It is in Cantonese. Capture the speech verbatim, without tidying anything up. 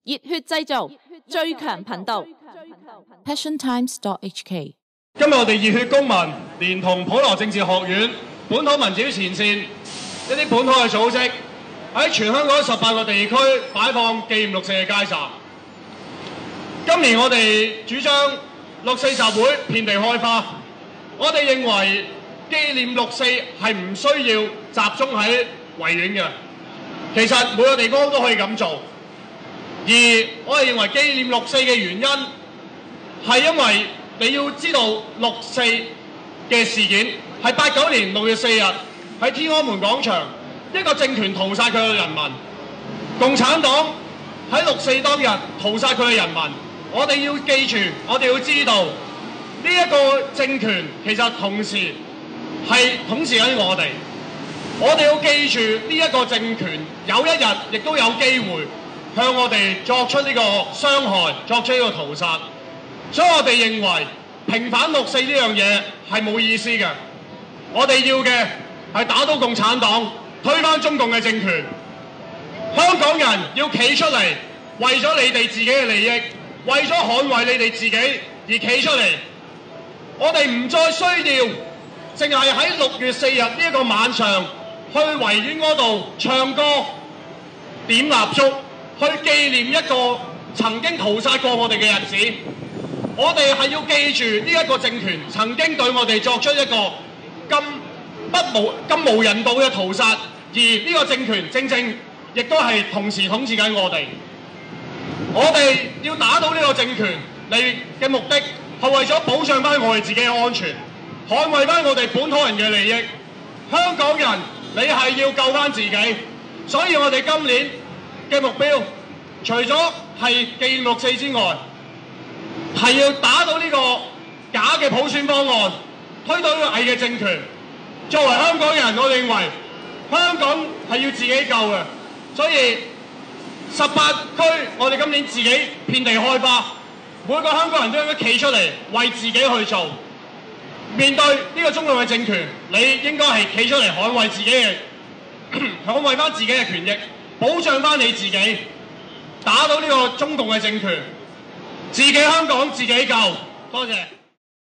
熱血製造最強頻道 passion times dot h k。 今日我哋熱血公民連同普羅政治學院、本土民主前線一啲本土嘅組織，喺全香港十八個地區擺放紀念六四嘅街站。今年我哋主張六四集會遍地開花，我哋認為紀念六四係唔需要集中喺維園嘅，其實每個地方都可以咁做。而我哋認為紀念六四嘅原因係因為你要知道六四嘅事件係八九年六月四日喺天安門廣場一個政權屠殺佢嘅人民，共產黨喺六四當日屠殺佢嘅人民。我哋要記住，我哋要知道呢一個政權其實同時係統治緊我哋。我哋要記住呢一個政權有一日亦都有機會向我哋作出呢個傷害，作出呢個屠殺。所以我哋認為平反六四呢樣嘢係冇意思嘅。我哋要嘅係打倒共產黨，推翻中共嘅政權。香港人要企出嚟，為咗你哋自己嘅利益，為咗捍衛你哋自己而企出嚟。我哋唔再需要淨係喺六月四日呢一個晚上去維園嗰度唱歌、點蠟燭，去紀念一個曾經屠殺過我哋嘅日子。我哋係要記住呢一個政權曾經對我哋作出一個咁不無咁無人道嘅屠殺，而呢個政權正正亦都係同時統治緊我哋。我哋要打倒呢個政權嚟嘅目的係為咗保障翻我哋自己嘅安全，捍衛翻我哋本土人嘅利益。香港人，你係要救翻自己，所以我哋今年嘅目標除咗係紀念六四之外，係要打倒呢個假嘅普選方案，推倒呢個偽嘅政權。作為香港人，我認為香港係要自己救嘅，所以十八區我哋今年自己遍地開花，每個香港人都應該企出嚟為自己去做。面對呢個中共嘅政權，你應該係企出嚟捍衛自己嘅捍衛翻自己嘅權益，保障翻你自己，打倒呢個中共嘅政權。自己香港自己救，多謝。